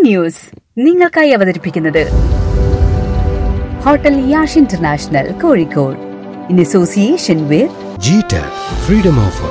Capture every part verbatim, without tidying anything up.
News നിങ്ങൾക്കായി അവതരിപ്പിക്കുന്നത് hotel Yash international Kozhikode in association with G tag freedom offer.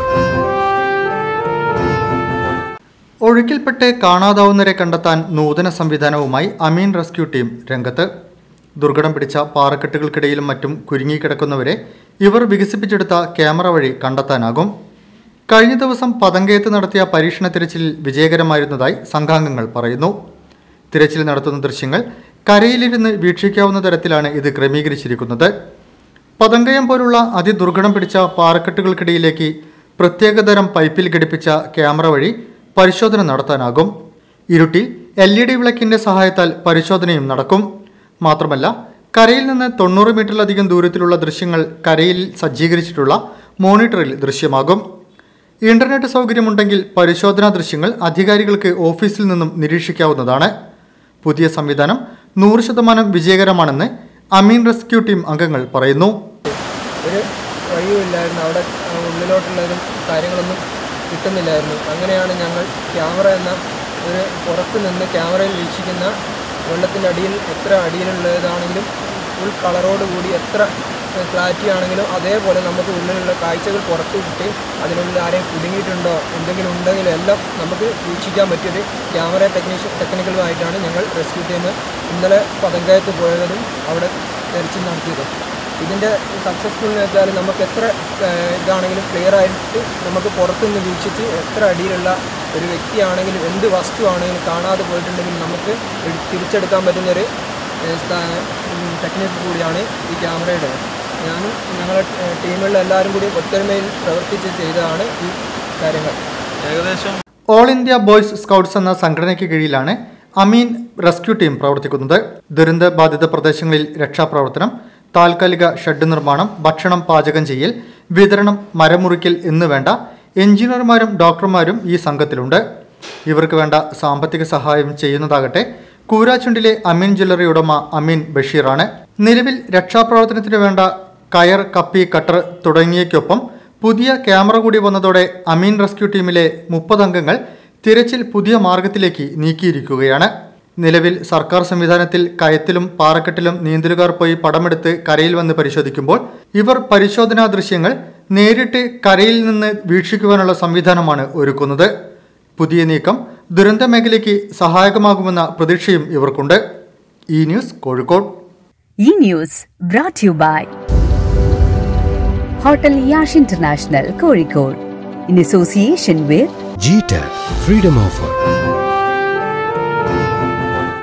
ഒഴുക്കിൽപ്പെട്ട് കാണാതാവുന്നവരെ കണ്ടെത്താൻ നൂതന സംവിധാനവുമായി അമീൻ റെസ്ക്യൂ ടീം രംഗത്ത്. ദുർഘടം പിടിച്ച പാറക്കെട്ടുകൾക്കിടയിലും മറ്റും കുരുങ്ങിക്കിടക്കുന്നവരെ ഇവർ വികസിപ്പിച്ചെടുത്ത ക്യാമറ വഴി കണ്ടെത്താനാകും. കഴിഞ്ഞ ദിവസം പതങ്കയത്ത് നടത്തിയ പരീക്ഷണ തിരച്ചിലിൽ വിജയകരമായിരുന്നതായി സംഘാംഗങ്ങൾ പറയുന്നു. തിരച്ചിൽ നടത്തുന്ന ദൃശ്യങ്ങൾ കരയിലിരുന്ന് വീക്ഷിക്കാവുന്ന തരത്തിലാണ് ഇത് ക്രമീകരിച്ചിരിക്കുന്നത്. പതങ്കയം പോലുള്ള അതിദുർഘടം പിടിച്ച പാറക്കെട്ടുകൾക്കിടയിലേക്ക് പ്രത്യേകതരം പൈപ്പിൽ ഘടിപ്പിച്ച ക്യാമറ വഴി പരിശോധന നടത്താനാകും. ഇരുട്ടിൽ എൽ ഇ ഡി വിളക്കിൻ്റെ സഹായത്താൽ പരിശോധനയും നടക്കും. മാത്രമല്ല, കരയിൽ നിന്ന് തൊണ്ണൂറ് മീറ്ററിലധികം ദൂരത്തിലുള്ള ദൃശ്യങ്ങൾ കരയിൽ സജ്ജീകരിച്ചിട്ടുള്ള മോണിറ്ററിൽ ദൃശ്യമാകും. ഇന്റർനെറ്റ് സൗകര്യമുണ്ടെങ്കിൽ പരിശോധനാ ദൃശ്യങ്ങൾ അധികാരികൾക്ക് ഓഫീസിൽ നിന്നും നിരീക്ഷിക്കാവുന്നതാണ്. പുതിയ സംവിധാനം നൂറ് ശതമാനം വിജയകരമാണെന്ന് അമീൻ റെസ്ക്യൂ ടീം അംഗങ്ങൾ പറയുന്നു. ഒരു വഴിയുമില്ലായിരുന്നു, അവിടെ ഉള്ളിലോട്ടുള്ളതും കാര്യങ്ങളൊന്നും കിട്ടുന്നില്ലായിരുന്നു. അങ്ങനെയാണ് ഞങ്ങൾ ക്യാമറ എന്ന ഒരു പുറത്ത് നിന്ന് ക്യാമറയിൽ വീക്ഷിക്കുന്ന വെള്ളത്തിൻ്റെ അടിയിൽ എത്ര അടിയിലുള്ളതാണെങ്കിലും ഫുൾ കളറോട് കൂടി എത്ര ക്ലാരിറ്റി ആണെങ്കിലും അതേപോലെ നമുക്ക് ഉള്ളിലുള്ള കാഴ്ചകൾ പുറത്തു വിട്ട് അതിനുള്ളിൽ ആരെയും കുടുങ്ങിയിട്ടുണ്ടോ എന്തെങ്കിലും ഉണ്ടെങ്കിലും എല്ലാം നമുക്ക് വീക്ഷിക്കാൻ പറ്റിയത് ക്യാമറ ടെക്നീഷ്യൻ ടെക്നിക്കലുമായിട്ടാണ് ഞങ്ങൾ റെസ്ക്യൂ ടീം ഇന്നലെ പതങ്കയത്ത് പോയതും അവിടെ തെരച്ചിൽ നടത്തിയതും. ഇതിൻ്റെ സക്സസ്ഫുൾ എന്ന് വെച്ചാൽ നമുക്ക് എത്ര ഇതാണെങ്കിലും ക്ലിയർ ആയിട്ട് നമുക്ക് പുറത്തുനിന്ന് വീക്ഷിച്ച് എത്ര അടിയിലുള്ള ഒരു വ്യക്തിയാണെങ്കിലും എന്ത് വസ്തു ആണെങ്കിലും കാണാതെ പോയിട്ടുണ്ടെങ്കിൽ നമുക്ക് തിരിച്ചെടുക്കാൻ പറ്റുന്നൊരു ടെക്നിക്ക് കൂടിയാണ് ഈ ക്യാമറയുടെ. ഞാനും ഞങ്ങളുടെ ടീമിലുള്ള എല്ലാവരും കൂടി ഒത്തൊരുമയിൽ പ്രവർത്തിച്ച് ചെയ്തതാണ് ഈ കാര്യങ്ങൾ. ഏകദേശം ഓൾ ഇന്ത്യ ബോയ്സ് സ്കൗട്ട്സ് എന്ന സംഘടനയ്ക്ക് കീഴിലാണ് അമീൻ റെസ്ക്യൂ ടീം പ്രവർത്തിക്കുന്നത്. ദുരന്ത ബാധിത പ്രദേശങ്ങളിൽ രക്ഷാപ്രവർത്തനം, താൽക്കാലിക ഷെഡ് നിർമ്മാണം, ഭക്ഷണം പാചകം ചെയ്യൽ, വിതരണം, മരമുറിക്കൽ എന്നുവേണ്ട എഞ്ചിനീയർമാരും ഡോക്ടർമാരും ഈ സംഘത്തിലുണ്ട്. ഇവർക്ക് വേണ്ട സാമ്പത്തിക സഹായം ചെയ്യുന്നതാകട്ടെ കൂരാച്ചുണ്ടിലെ അമീൻ ജ്വല്ലറി ഉടമ അമീൻ ബഷീറാണ്. നിലവിൽ രക്ഷാപ്രവർത്തനത്തിന് വേണ്ട കയർ, കപ്പി, കട്ടർ തുടങ്ങിയയ്ക്കൊപ്പം പുതിയ ക്യാമറ കൂടി വന്നതോടെ അമീൻ റെസ്ക്യൂ ടീമിലെ മുപ്പത് അംഗങ്ങൾ തിരച്ചിൽ പുതിയ മാർഗത്തിലേക്ക് നീക്കിയിരിക്കുകയാണ്. നിലവിൽ സർക്കാർ സംവിധാനത്തിൽ കയത്തിലും പാറക്കെട്ടിലും നീന്തലുകാർ പോയി പടമെടുത്ത് കരയിൽ വന്ന് പരിശോധിക്കുമ്പോൾ ഇവർ പരിശോധനാ ദൃശ്യങ്ങൾ നേരിട്ട് കരയിൽ നിന്ന് വീക്ഷിക്കുവാനുള്ള സംവിധാനമാണ് ഒരുക്കുന്നത്. പുതിയ നീക്കം ദുരന്ത മേഖലയ്ക്ക് സഹായകമാകുമെന്ന പ്രതീക്ഷയും ഇവർക്കുണ്ട്. E news Kozhikode. ഈ news brought to you by hotel Yash international Kozhikode in association with G tag freedom offer.